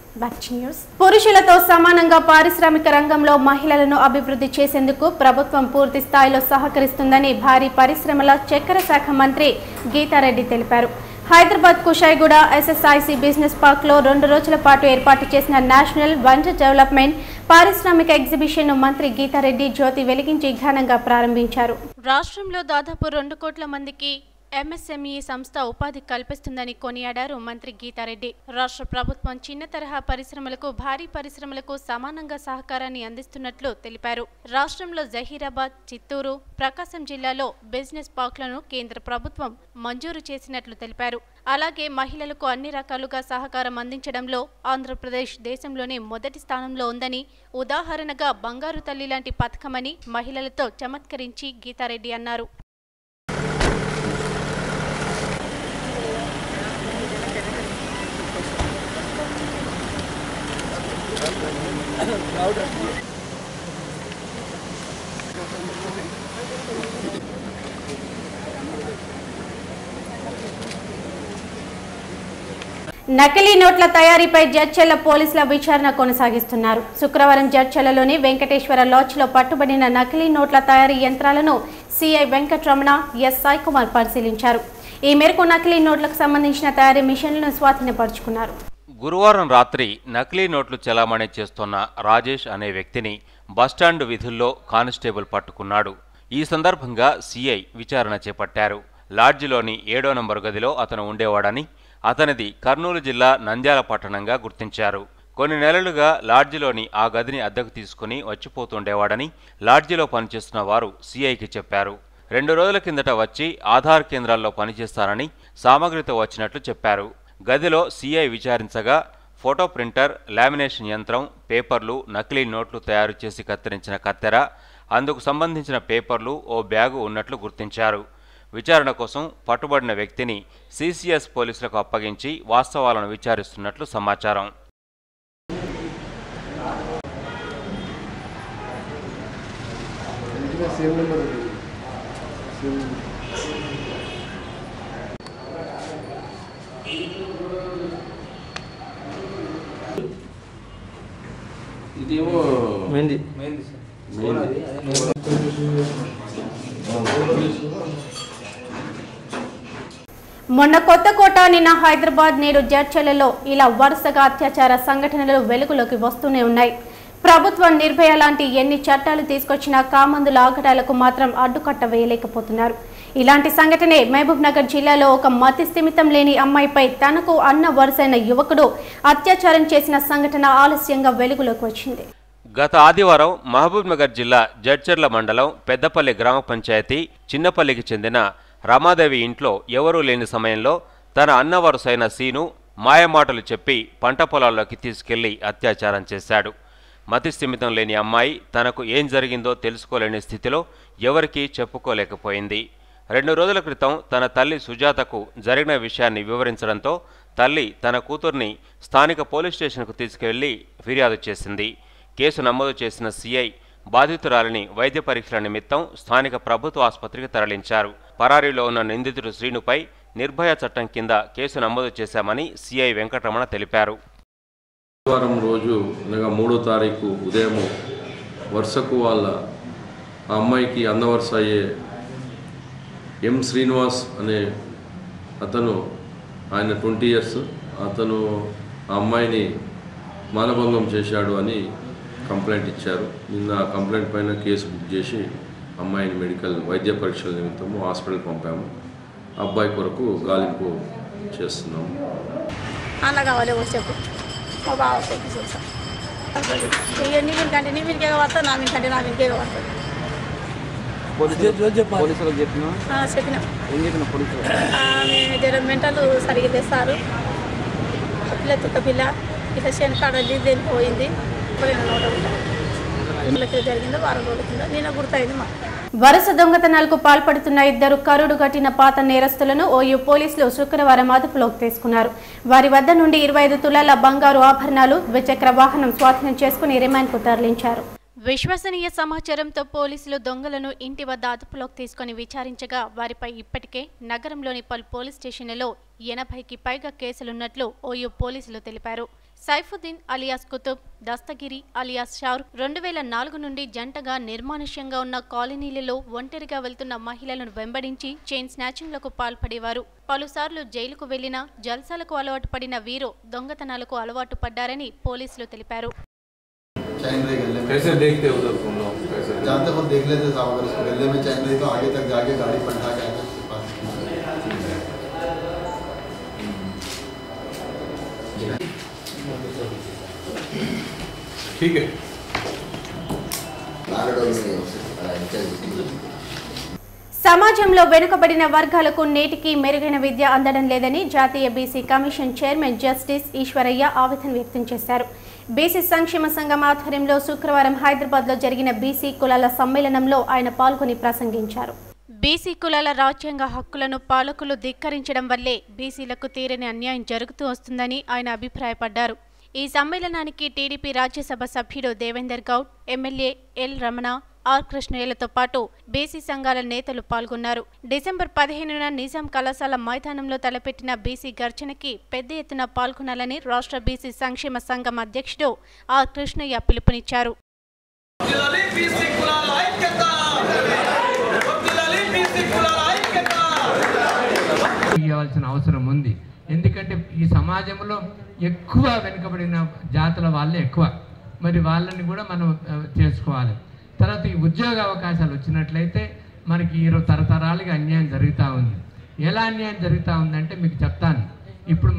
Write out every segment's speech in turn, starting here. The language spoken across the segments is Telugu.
పురుషులతో సమానంగా పారిశ్రామిక రంగంలో మహిళలను అభివృద్ధి చేసేందుకు ప్రభుత్వం పూర్తి స్థాయిలో సహకరిస్తుందని భారీ పరిశ్రమల చక్కెర శాఖ మంత్రి గీతారెడ్డి తెలిపారు. Hyderabad Kushaiguda SSIC business park లో 2 రోజుల పాటు ఏర్పాటు చేసిన నేషనల్ వెంచర్ డెవలప్మెంట్ పారిశ్రామిక ఎగ్జిబిషన్ ను మంత్రి గీతారెడ్డి జ్యోతి వెలిగించి ఘనంగా ప్రారంభించారు. రాష్ట్రంలో దాదాపు 2 కోట్ల మందికి ఎంఎస్ఎంఈ సంస్థ ఉపాధి కల్పిస్తుందని కొనియాడారు మంత్రి గీతారెడ్డి. రాష్ట్ర ప్రభుత్వం చిన్న తరహా పరిశ్రమలకు, భారీ పరిశ్రమలకు సమానంగా సహకారాన్ని అందిస్తున్నట్లు తెలిపారు. రాష్ట్రంలో జహీరాబాద్, చిత్తూరు, ప్రకాశం జిల్లాలో బిజినెస్ పార్క్లను కేంద్ర ప్రభుత్వం మంజూరు చేసినట్లు తెలిపారు. అలాగే మహిళలకు అన్ని రకాలుగా సహకారం అందించడంలో ఆంధ్రప్రదేశ్ దేశంలోనే మొదటి స్థానంలో ఉందని, ఉదాహరణగా బంగారు తల్లి లాంటి పథకమని మహిళలతో చమత్కరించి గీతారెడ్డి అన్నారు. నకిలీ నోట్ల తయారీపై జడ్చర్ల పోలీసుల విచారణ కొనసాగిస్తున్నారు. శుక్రవారం జడ్చర్లలోని వెంకటేశ్వర లాడ్జ్లో పట్టుబడిన నకిలీ నోట్ల తయారీ యంత్రాలను సిఐ వెంకటరమణ, ఎస్ సాయి కుమార్ పరిశీలించారు. ఈ మేరకు నకిలీ నోట్లకు సంబంధించిన తయారీ మిషన్లను స్వాధీనపరుచుకున్నారు. గురువారం రాత్రి నకిలీ నోట్లు చెలామణి చేస్తున్న రాజేష్ అనే వ్యక్తిని బస్టాండ్ విధుల్లో కానిస్టేబుల్ పట్టుకున్నాడు. ఈ సందర్భంగా సిఐ విచారణ చేపట్టారు. లాడ్జిలోని 7వ నంబరు గదిలో అతను ఉండేవాడని, అతనిది కర్నూలు జిల్లా నంద్యాల పట్టణంగా గుర్తించారు. కొన్ని నెలలుగా లాడ్జిలోని ఆ గదిని అద్దెకు తీసుకుని వచ్చిపోతుండేవాడని లాడ్జిలో పనిచేస్తున్న వారు సిఐకి చెప్పారు. 2 రోజుల కిందట వచ్చి ఆధార్ కేంద్రాల్లో పనిచేస్తానని సామగ్రితో వచ్చినట్లు చెప్పారు. గదిలో సిఐ విచారించగా ఫోటో ప్రింటర్, లామినేషన్ యంత్రం, పేపర్లు, నకిలీ నోట్లు తయారు చేసి కత్తిరించిన కత్తెర, అందుకు సంబంధించిన పేపర్లు, ఓ బ్యాగు ఉన్నట్లు గుర్తించారు. విచారణ కోసం పట్టుబడిన వ్యక్తిని సిసిఎస్ పోలీసులకు అప్పగించి వాస్తవాలను విచారిస్తున్నట్లు సమాచారం. ఇదేమో మెహందీ మొన్న కొత్తకోట, నిన్న హైదరాబాద్, నేడు జడ్చర్లలో ఇలా వరుసగా అత్యాచార సంఘటనలు వెలుగులోకి వస్తూనే ఉన్నాయి. ప్రభుత్వం నిర్భయ లాంటి ఎన్ని చట్టాలు తీసుకొచ్చినా కామందుల ఆగడాలకు మాత్రం అడ్డుకట్ట వేయలేకపోతున్నారు. ఇలాంటి సంఘటనే మహబూబ్ నగర్ జిల్లాలో ఒక మతి స్థిమితం లేని అమ్మాయిపై తనకు అన్న వరుసైన యువకుడు అత్యాచారం చేసిన సంఘటన ఆలస్యంగా వెలుగులోకి వచ్చింది. గత ఆదివారం మహబూబ్ నగర్ జిల్లా జడ్చర్ల మండలం పెద్దపల్లి గ్రామ పంచాయతీ చిన్నపల్లికి చెందిన రమాదేవి ఇంట్లో ఎవరూ లేని సమయంలో తన అన్న వరుసైన సీను మాయమాటలు చెప్పి పంట పొలాల్లోకి తీసుకెళ్లి అత్యాచారం చేశాడు. మతి స్థిమితం లేని అమ్మాయి తనకు ఏం జరిగిందో తెలుసుకోలేని స్థితిలో ఎవరికీ చెప్పుకోలేకపోయింది. 2 రోజుల క్రితం తన తల్లి సుజాతకు జరిగిన విషయాన్ని వివరించడంతో తల్లి తన కూతుర్ని స్థానిక పోలీస్ స్టేషన్కు తీసుకెళ్లి ఫిర్యాదు చేసింది. కేసు నమోదు చేసిన సిఐ బాధితురాలిని వైద్య పరీక్షల నిమిత్తం స్థానిక ప్రభుత్వ ఆసుపత్రికి తరలించారు. పరారీలో ఉన్న నిందితుడు శ్రీనుపై నిర్భయ చట్టం కింద కేసు నమోదు చేశామని సిఐ వెంకటరమణ తెలిపారు. వారం రోజు అనగా 3వ తారీఖు ఉదయం వరుసకు వాళ్ళ ఆ అమ్మాయికి అన్నవరుస అయ్యే ఎం శ్రీనివాస్ అనే అతను, ఆయన 20 years, అతను ఆ అమ్మాయిని మానభంగం చేశాడు అని కంప్లైంట్ ఇచ్చారు. నిన్న ఆ కంప్లైంట్ పైన కేసు బుక్ చేసి అమ్మాయిని మెడికల్ వైద్య పరీక్షల నిమిత్తము హాస్పిటల్ పంపాము. అబ్బాయి కొరకు గాలింపు చేస్తున్నాము. అలా కావాలి చెప్పు మా బావ చూసాం నీ మీకంటే నీ మీకే వస్తా, నా మీకంటే నా మీకే వస్తుంది. చెప్పినా మెంటలు సరిగ్గా తెస్తారు. పిల్ల తుక్క పిల్ల ఇట్లా శనికాడది దేని పోయింది జరిగిందో 4 రోజుల కింద నిన్న గుర్తయింది. మా వరుస దొంగతనాలకు పాల్పడుతున్న 2 కరుడు కట్టిన పాత నేరస్తులను ఓయూ పోలీసులు శుక్రవారం అదుపులోకి తీసుకున్నారు. వారి వద్ద నుండి 25 తులాల బంగారు ఆభరణాలు, ద్విచక్ర వాహనం స్వాధీనం చేసుకుని రిమాండ్కు తరలించారు. విశ్వసనీయ సమాచారంతో పోలీసులు దొంగలను ఇంటి వద్ద అదుపులోకి తీసుకుని విచారించగా వారిపై ఇప్పటికే నగరంలోని పలు పోలీస్ స్టేషన్లలో 80కి పైగా కేసులున్నట్లు ఓయూ పోలీసులు తెలిపారు. సైఫుద్దీన్ అలియాస్ కుతుబ్, దస్తగిరి అలియాస్ షారుఖ్ 2004 నుండి జంటగా నిర్మానుష్యంగా ఉన్న కాలనీలలో ఒంటరిగా వెళ్తున్న మహిళలను వెంబడించి చైన్ స్నాచింగ్లకు పాల్పడేవారు. పలుసార్లు జైలుకు వెళ్లినా జల్సాలకు అలవాటు పడిన వీరు దొంగతనాలకు అలవాటు పడ్డారని పోలీసులు తెలిపారు. कैसे देखते हो उधर तुम लोग? कैसे जहाँ तक हम देख लेते साहब, अगर उसको गले में चैन रही तो आगे तक जाके गाड़ी पलटा के आगे उसके पास। ठीक है। సమాజంలో వెనుకబడిన వర్గాలకు నేటికి మెరుగైన విద్య అందడం లేదని జాతీయ BC commission chairman justice Eshwaraiah ఆవేదన వ్యక్తం చేశారు. బీసీ సంక్షేమ సంఘం ఆధ్వర్యంలో శుక్రవారం హైదరాబాద్లో జరిగిన బీసీ కులాల సమ్మేళనంలో ఆయన పాల్గొని ప్రసంగించారు. బీసీ కులాల రాజ్యాంగ హక్కులను పాలకులు ధిక్కరించడం వల్లే బీసీలకు తీరని అన్యాయం జరుగుతూ వస్తుందని ఆయన అభిప్రాయపడ్డారు. ఈ సమ్మేళనానికి టీడీపీ రాజ్యసభ సభ్యుడు Devender Goud, MLA L Ramana, R కృష్ణయ్యలతో పాటు బీసీ సంఘాల నేతలు పాల్గొన్నారు. డిసెంబర్ 15న నిజాం కళాశాల మైదానంలో తలపెట్టిన బీసీ గర్జనకి పెద్ద ఎత్తున పాల్గొనాలని రాష్ట్ర బీసీ సంక్షేమ సంఘం అధ్యక్షుడు ఆర్ కృష్ణయ్య పిలుపునిచ్చారు. అవసరం ఉంది. ఎందుకంటే ఈ సమాజంలో ఎక్కువ వెనుకబడిన జాతుల వాళ్ళే ఎక్కువ, మరి వాళ్ళని కూడా మనం చేసుకోవాలి. తర్వాత ఈ ఉద్యోగ అవకాశాలు వచ్చినట్లయితే మనకి తరతరాలుగా అన్యాయం జరుగుతూ ఉంది. ఎలా అన్యాయం జరుగుతూ ఉందంటే మీకు చెప్తాను. ఇప్పుడు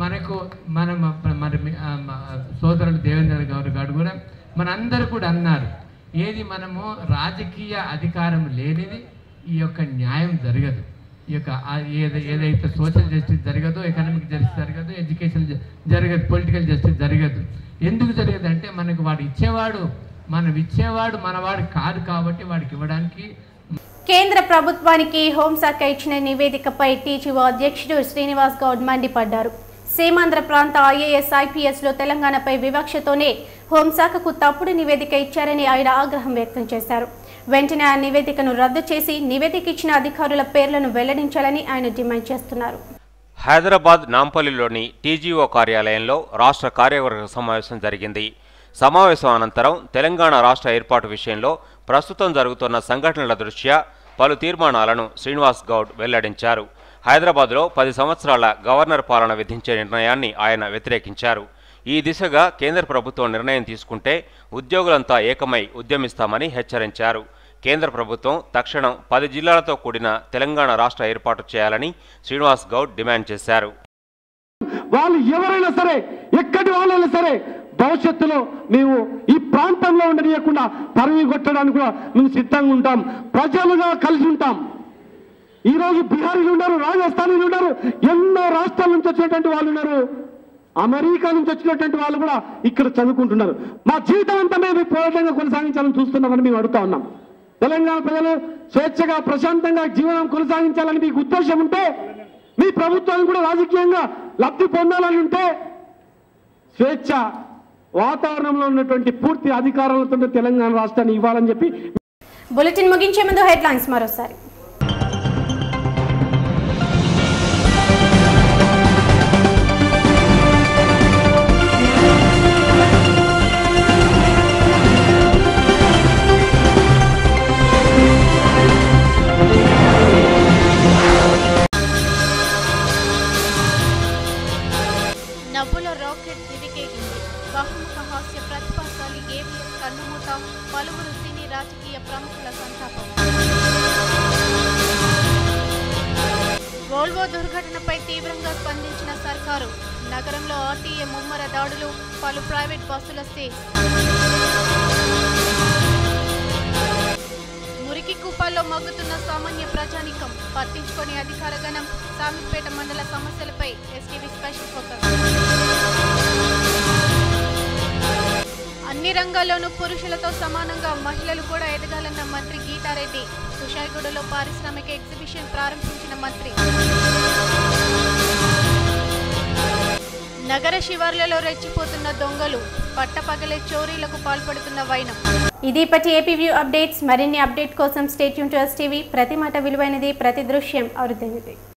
మన సోదరుడు దేవేంద్ర గౌడ్ గారు కూడా మనందరూ కూడా అన్నారు, ఏది మనము రాజకీయ అధికారం లేనిది ఈ యొక్క న్యాయం జరగదు. ఈ యొక్క ఏదైతే సోషల్ జస్టిస్ జరగదో, ఎకనామిక్ జస్టిస్ జరగదు, ఎడ్యుకేషన్ జరగదు, పొలిటికల్ జస్టిస్ జరగదు. ఎందుకు జరగదు అంటే మనకు వాడు ఇచ్చేవాడు మనవాడు కాదు కాబట్టి వాడికి ఇవ్వడానికి. కేంద్ర ప్రభుత్వానికి హోంశాఖ ఇచ్చిన నివేదికపై టీజీఓ అధ్యక్షుడు శ్రీనివాస్ గౌడ్ మండిపడ్డారు. సీమాంధ్ర ప్రాంత ఐఏఎస్ ఐపీఎస్లో తెలంగాణపై వివక్షతోనే హోంశాఖకు తప్పుడు నివేదిక ఇచ్చారని ఆయన ఆగ్రహం వ్యక్తం చేశారు. వెంటనే ఆ నివేదికను రద్దు చేసి నివేదిక ఇచ్చిన అధికారుల పేర్లను వెల్లడించాలని ఆయన డిమాండ్ చేస్తున్నారు. హైదరాబాద్ నాంపల్లిలోని టీజీఓ కార్యాలయంలో రాష్ట్ర కార్యవర్గ సమావేశం జరిగింది. సమావేశం అనంతరం తెలంగాణ రాష్ట్ర ఏర్పాటు విషయంలో ప్రస్తుతం జరుగుతున్న సంఘటనల దృష్ట్యా పలు తీర్మానాలను శ్రీనివాస్ గౌడ్ వెల్లడించారు. హైదరాబాద్లో 10 సంవత్సరాల గవర్నర్ పాలన విధించే నిర్ణయాన్ని ఆయన వ్యతిరేకించారు. ఈ దిశగా కేంద్ర ప్రభుత్వం నిర్ణయం తీసుకుంటే ఉద్యోగులంతా ఏకమై ఉద్యమిస్తామని హెచ్చరించారు. కేంద్ర ప్రభుత్వం తక్షణం 10 జిల్లాలతో కూడిన తెలంగాణ రాష్ట్ర ఏర్పాటు చేయాలని శ్రీనివాస్ గౌడ్ డిమాండ్ చేశారు. వాళ్ళు ఎవరైనా సరే, ఎక్కడి వాళ్ళైనా సరే, భవిష్యత్తులో మేము ఈ ప్రాంతంలో ఉండనీయకుండా తరిమి కొట్టడానికి కూడా మేము సిద్ధంగా ఉంటాం. ప్రజలుగా కలిసి ఉంటాం. ఈరోజు బీహారీలు ఉన్నారు, రాజస్థానీలు ఉన్నారు, ఎన్నో రాష్ట్రాల నుంచి వచ్చినటువంటి వాళ్ళు ఉన్నారు, అమెరికా నుంచి వచ్చినటువంటి వాళ్ళు కూడా ఇక్కడ చదువుకుంటున్నారు. మా జీవితం అంతా మేము పోరాటంగా కొనసాగించాలని చూస్తున్నామని మేము అడుగుతా ఉన్నాం. తెలంగాణ ప్రజలు స్వేచ్ఛగా ప్రశాంతంగా జీవనం కొనసాగించాలని మీకు ఉద్దేశం ఉంటే, మీ ప్రభుత్వాన్ని కూడా రాజకీయంగా లబ్ధి పొందాలని ఉంటే, స్వేచ్ఛ వాతావరణంలో ఉన్నటువంటి పూర్తి అధికారాలతో తెలంగాణ రాష్ట్రాన్ని ఇవ్వాలని చెప్పి. బులెటిన్ ముగించే ముందు హెడ్లైన్స్ మరోసారి. నవ్వుల రాకెట్ దివికేగింది. బహుముఖ హాస్య ప్రతిభాశాలి ఏవిఎస్ కన్నుమూత, పలువురు సినీ రాజకీయ ప్రముఖుల సంతాపం. వోల్వో దుర్ఘటనపై తీవ్రంగా స్పందించిన సర్కారు. నగరంలో ఆర్టీఏ ముమ్మర దాడులు, పలు ప్రైవేట్ బస్సుల సీజ్. మురికి కూపాల్లో మగ్గుతున్న సామాన్య ప్రజానికం, పట్టించుకొని అధికార గణం. సామిపేట మండల సమస్యలపై ఎస్టీవీ స్పెషల్ ఫోకస్. అన్ని రంగాల్లోనూ పురుషులతో సమానంగా మహిళలు కూడా ఎదగాలన్న మంత్రి గీతారెడ్డి. కుషాయిగూడలో పారిశ్రామిక ఎగ్జిబిషన్ ప్రారంభించిన మంత్రి. నగర శివార్లలో రెచ్చిపోతున్న దొంగలు, పట్టపగలే చోరీలకు పాల్పడుతున్న వైనం. ఇది ఇప్పటి ఏపీ వ్యూ అప్డేట్స్. మరిన్ని అప్డేట్ కోసం స్టే ట్యూన్ టు ఎస్టీవీ. ప్రతి మాట విలువైనది, ప్రతి దృశ్యం అరుదైనది.